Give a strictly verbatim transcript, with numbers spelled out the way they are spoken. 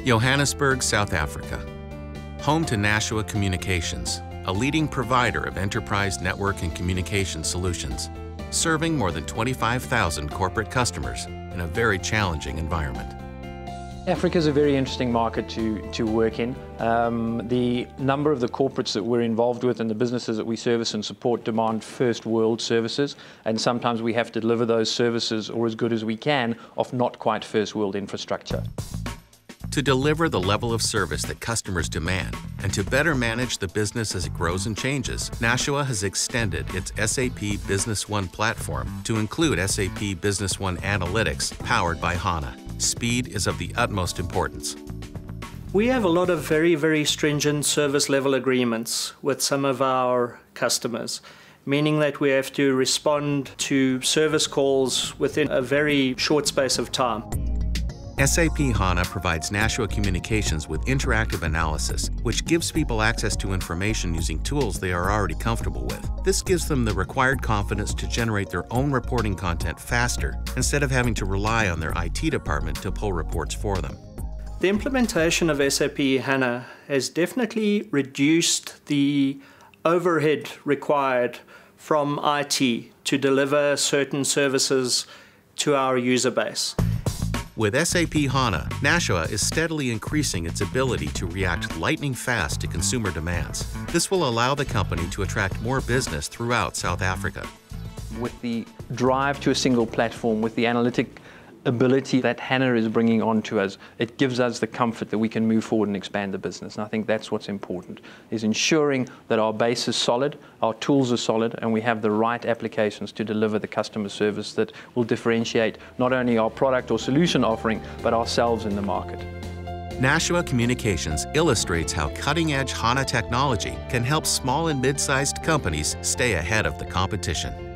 Johannesburg, South Africa. Home to Nashua Communications, a leading provider of enterprise network and communication solutions, serving more than twenty-five thousand corporate customers in a very challenging environment. Africa is a very interesting market to, to work in. Um, the number of the corporates that we're involved with and the businesses that we service and support demand first world services, and sometimes we have to deliver those services, or as good as we can, of not quite first world infrastructure. To deliver the level of service that customers demand and to better manage the business as it grows and changes, Nashua has extended its S A P Business One platform to include S A P Business One Analytics powered by HANA. Speed is of the utmost importance. We have a lot of very, very stringent service level agreements with some of our customers, meaning that we have to respond to service calls within a very short space of time. S A P HANA provides Nashua Communications with interactive analysis, which gives people access to information using tools they are already comfortable with. This gives them the required confidence to generate their own reporting content faster, instead of having to rely on their I T department to pull reports for them. The implementation of S A P HANA has definitely reduced the overhead required from I T to deliver certain services to our user base. With S A P HANA, Nashua is steadily increasing its ability to react lightning fast to consumer demands. This will allow the company to attract more business throughout South Africa. With the drive to a single platform, with the analytic ability that HANA is bringing onto us, it gives us the comfort that we can move forward and expand the business. And I think that's what's important, is ensuring that our base is solid, our tools are solid, and we have the right applications to deliver the customer service that will differentiate not only our product or solution offering, but ourselves in the market. Nashua Communications illustrates how cutting-edge HANA technology can help small and mid-sized companies stay ahead of the competition.